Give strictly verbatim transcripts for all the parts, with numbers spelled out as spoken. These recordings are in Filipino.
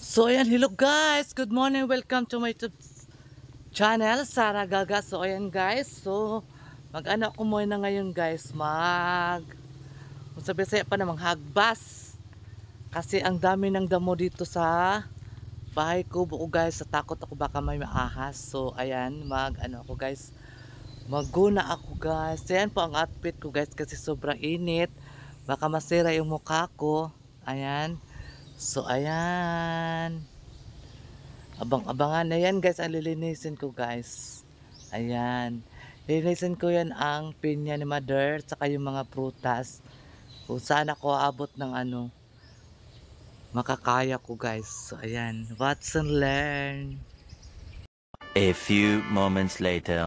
So ayan, hello guys. Good morning. Welcome to my YouTube channel, Sara Gaga. So ayan guys. So mag-ano ako muna ngayon guys. Mag kung sabi saya pa namang hagbas. Kasi ang dami ng damo dito sa bahay ko. Buko guys, sa takot ako baka may maahas. So ayan, mag ano ako guys. Maguna ako guys. So, ayan po ang outfit ko guys kasi sobrang init. Baka masira yung mukha ko. Ayan. So ayan. Abang-abangan na yan guys, ang lilinisin ko guys. Ayan. Lilinisin ko yan ang pinya ni mother, saka yung mga prutas. Kung saan ako abot ng ano, makakaya ko guys. So ayan, watch and learn. A few moments later.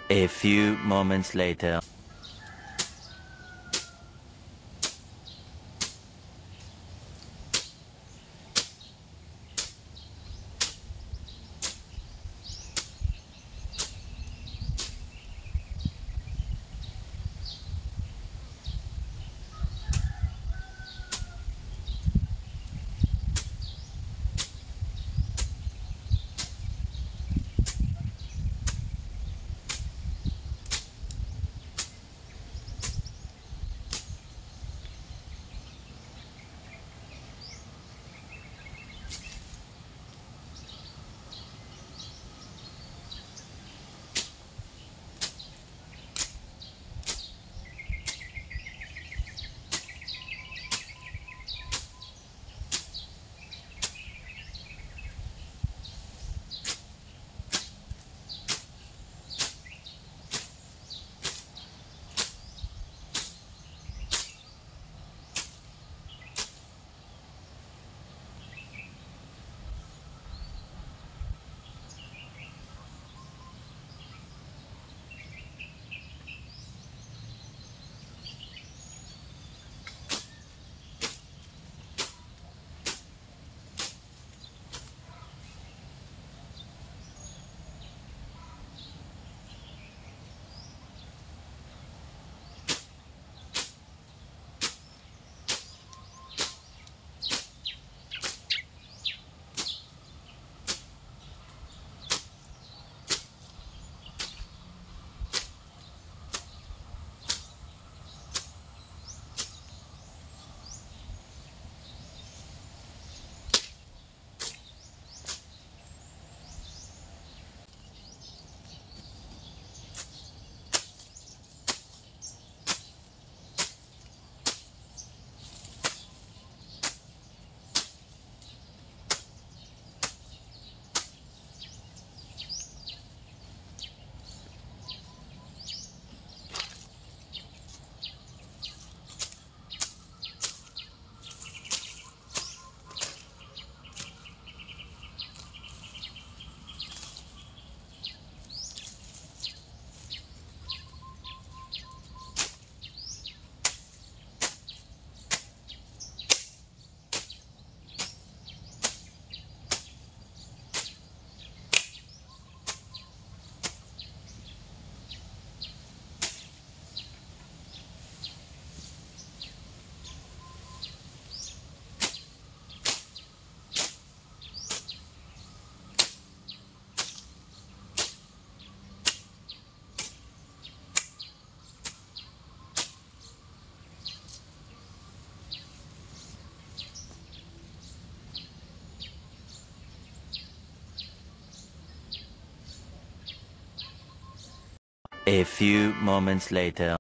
A few moments later. A few moments later.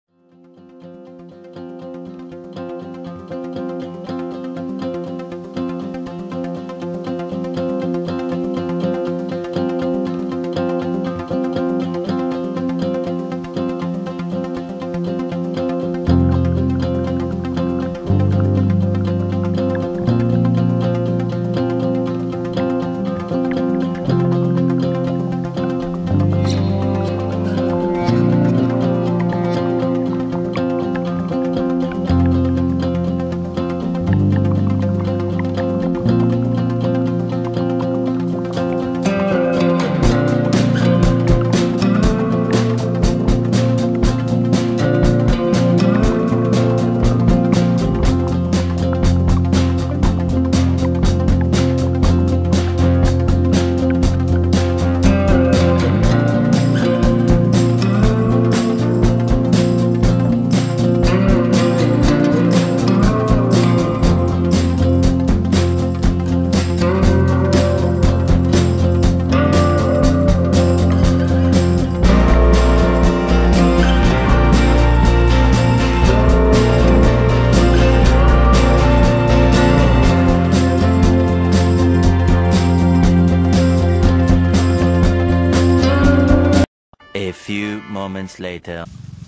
A few moments later.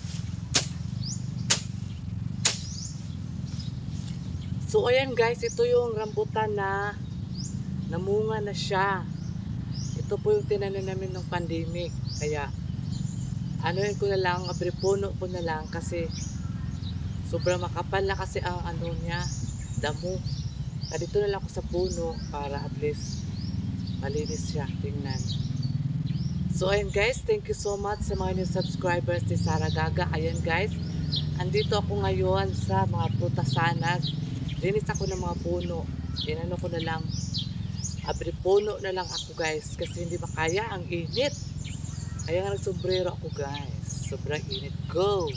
So ayan guys, ito yung rambutan na namunga na siya. Ito po yung tinanim namin ng pandemic. Kaya ano yun ko na lang, abripuno ko na lang kasi sobrang makapal na kasi ang ano niya, damo. Kaya dito na lang ako sa puno para at least malinis siya, tingnan. So ayun guys, thank you so much sa mga new subscribers ni Sara Gaga. Ayan guys, andito ako ngayon sa mga prutasanag. Linis ako ng mga puno. Inano ko na lang, abri puno na lang ako guys kasi hindi makaya ang init. Kaya nga nagsombrero ako guys. Sobrang init. Go!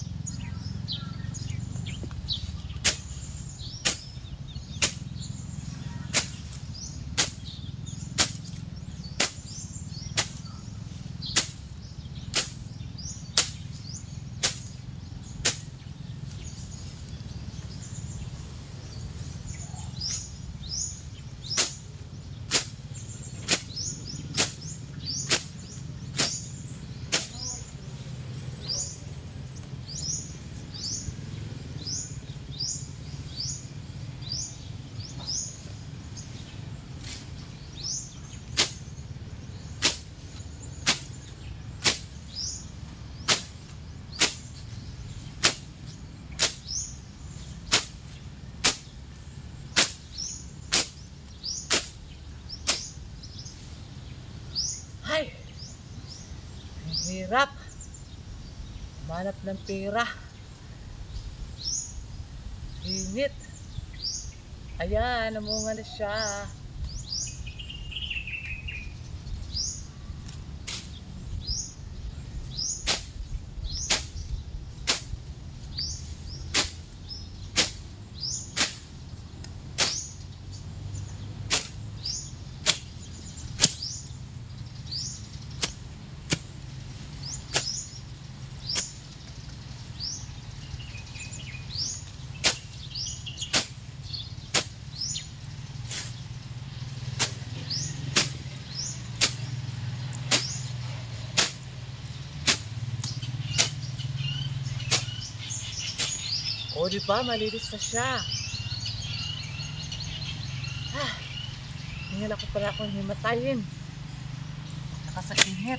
Ay! Ang hirap! Manap ng pera. Init. Ayan, namunga na siya. O, di ba? Malinis na siya. Ah, hingal ako para akong himatayin. Nakasakingit.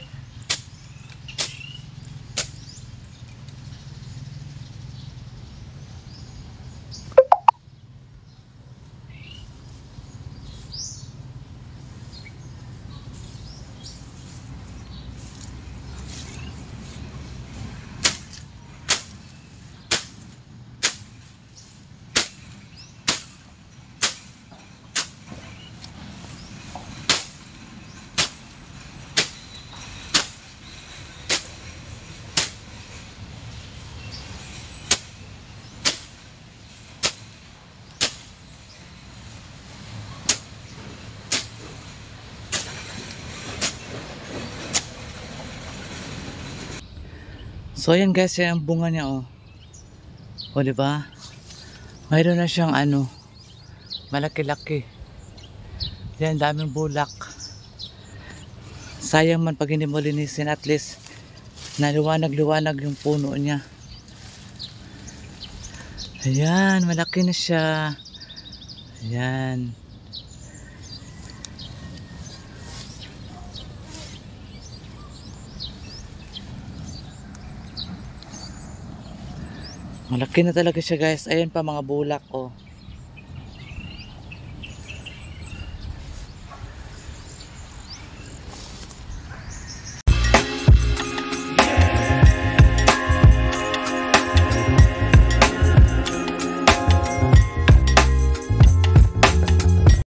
So ayan guys, yan ang bunga niya oh. O di ba? Mayroon na siyang ano, malaki-laki. Yan, daming bulak. Sayang man pag hindi mo linisin, at least naliwanag-liwanag yung puno niya. Ayan, malaki na siya. Ayan. Malaki na talaga siya guys. Ayan pa mga bulak oh.